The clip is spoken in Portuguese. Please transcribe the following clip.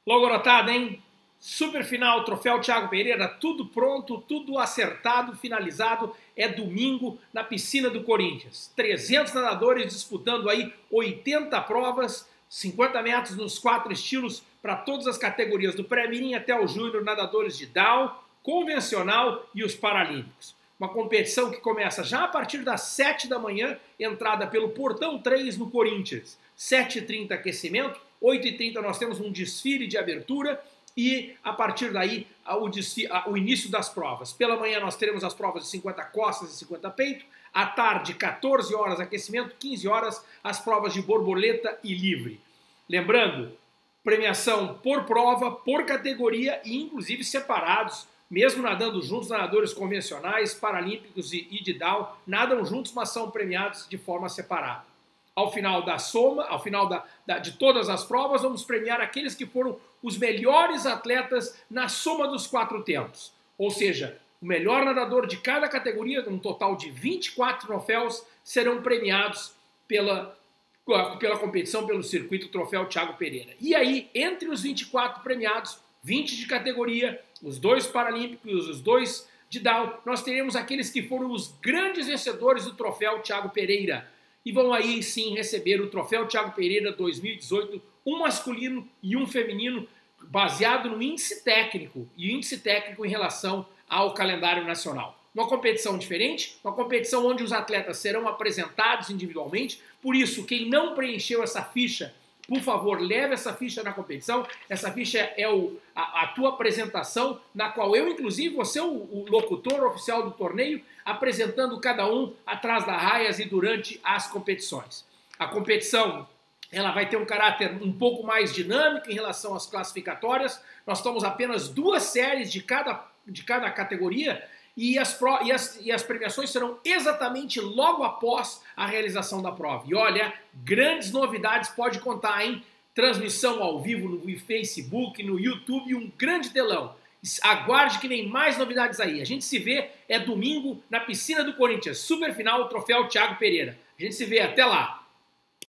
Logo garotada, hein? Super final, troféu Thiago Pereira, tudo pronto, tudo acertado, finalizado. É domingo na piscina do Corinthians. 300 nadadores disputando aí 80 provas, 50 metros nos 4 estilos para todas as categorias, do pré-mirim até o júnior, nadadores de down, convencional e os paralímpicos. Uma competição que começa já a partir das 7 da manhã, entrada pelo Portão 3 no Corinthians. 7h30 aquecimento, 8h30 nós temos um desfile de abertura e a partir daí o início das provas. Pela manhã nós teremos as provas de 50 costas e 50 peito, à tarde 14 horas aquecimento, 15 horas as provas de borboleta e livre. Lembrando, premiação por prova, por categoria e inclusive separados, mesmo nadando juntos, nadadores convencionais, paralímpicos e de down, nadam juntos, mas são premiados de forma separada. Ao final da soma, ao final de todas as provas, vamos premiar aqueles que foram os melhores atletas na soma dos 4 tempos. Ou seja, o melhor nadador de cada categoria, um total de 24 troféus, serão premiados pela competição, pelo circuito Troféu Thiago Pereira. E aí, entre os 24 premiados, 20 de categoria, os 2 paralímpicos, os 2 de down, nós teremos aqueles que foram os grandes vencedores do Troféu Thiago Pereira. E vão aí sim receber o Troféu Thiago Pereira 2018, um masculino e um feminino, baseado no índice técnico, e índice técnico em relação ao calendário nacional. Uma competição diferente, uma competição onde os atletas serão apresentados individualmente, por isso quem não preencheu essa ficha, por favor, leve essa ficha na competição. Essa ficha é a tua apresentação, na qual eu, inclusive, vou ser o locutor oficial do torneio, apresentando cada um atrás das raias e durante as competições. A competição ela vai ter um caráter um pouco mais dinâmico em relação às classificatórias. Nós temos apenas 2 séries de cada categoria, e as premiações serão exatamente logo após a realização da prova. E olha, grandes novidades pode contar, hein? Transmissão ao vivo no Facebook, no YouTube e um grande telão. Aguarde que vem mais novidades aí. A gente se vê, é domingo, na piscina do Corinthians. Super final, Troféu Thiago Pereira. A gente se vê, até lá!